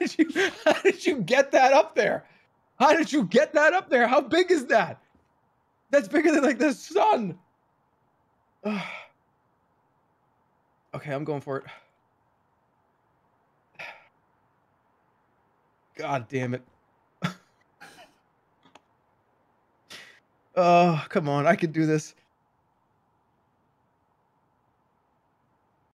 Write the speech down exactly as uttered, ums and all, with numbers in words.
did you how did you get that up there? How did you get that up there? How big is that? That's bigger than like the sun. Okay, I'm going for it. God damn it. Oh, come on. I could do this.